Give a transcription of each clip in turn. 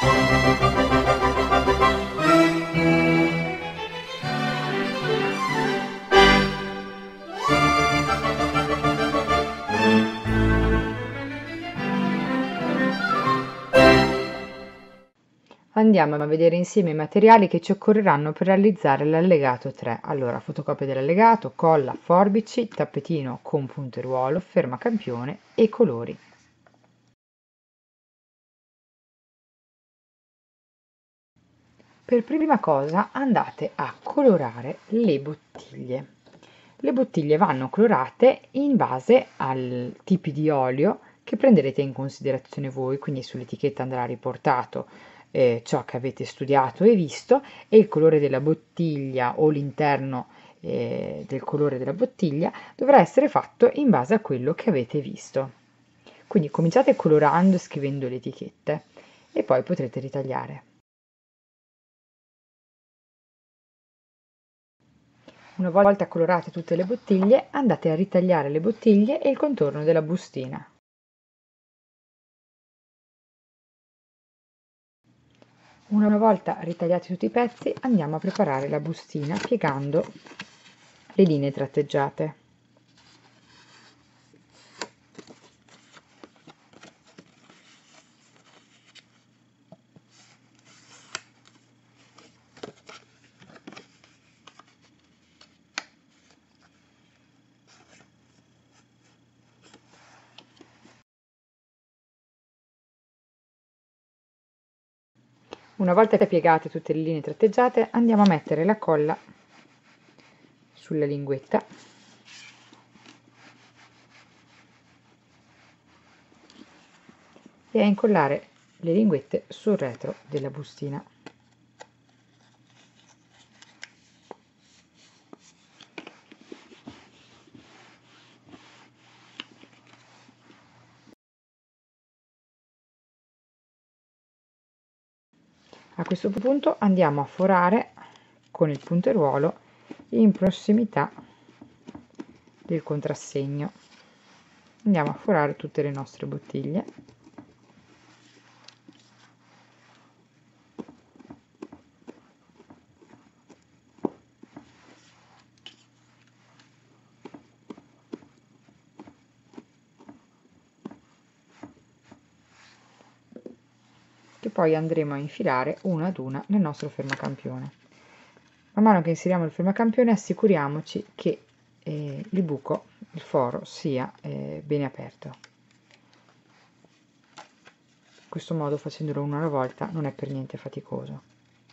Andiamo a vedere insieme i materiali che ci occorreranno per realizzare l'allegato 3. Allora, fotocopia dell'allegato, colla, forbici, tappetino con punteruolo, fermacampione e colori. Per prima cosa andate a colorare le bottiglie. Le bottiglie vanno colorate in base ai tipi di olio che prenderete in considerazione voi, quindi sull'etichetta andrà riportato ciò che avete studiato e visto e il colore della bottiglia o l'interno del colore della bottiglia dovrà essere fatto in base a quello che avete visto. Quindi cominciate colorando e scrivendo le etichette e poi potrete ritagliare. Una volta colorate tutte le bottiglie, andate a ritagliare le bottiglie e il contorno della bustina. Una volta ritagliati tutti i pezzi, andiamo a preparare la bustina piegando le linee tratteggiate. Una volta piegate tutte le linee tratteggiate, andiamo a mettere la colla sulla linguetta e a incollare le linguette sul retro della bustina. A questo punto andiamo a forare con il punteruolo in prossimità del contrassegno. Andiamo a forare tutte le nostre bottiglie. Che poi andremo a infilare una ad una nel nostro fermacampione. Man mano che inseriamo il fermacampione assicuriamoci che il buco, il foro, sia bene aperto. In questo modo, facendolo uno alla volta, non è per niente faticoso.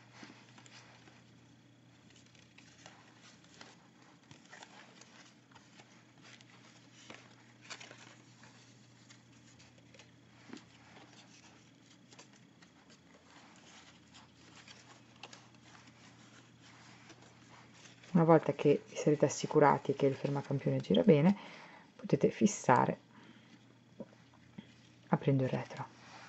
Una volta che vi sarete assicurati che il fermacampione gira bene, potete fissare aprendo il retro.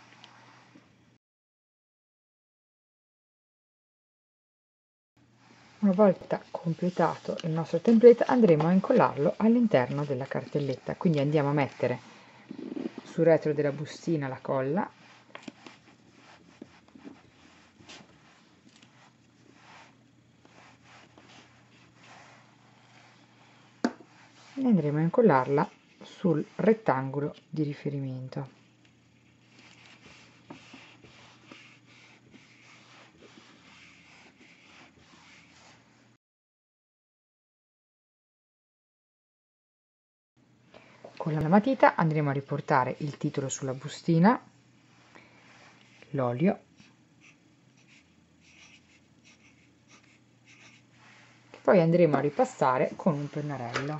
Una volta completato il nostro template andremo a incollarlo all'interno della cartelletta, quindi andiamo a mettere sul retro della bustina la colla e andremo a incollarla sul rettangolo di riferimento. Con la matita andremo a riportare il titolo sulla bustina, l'olio, che poi andremo a ripassare con un pennarello.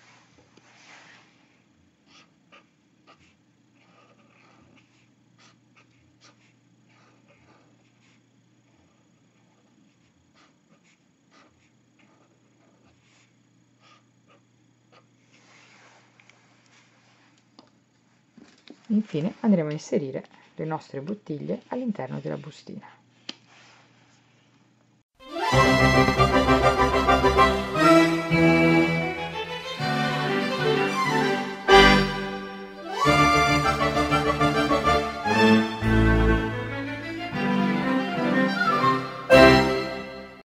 Infine andremo a inserire le nostre bottiglie all'interno della bustina.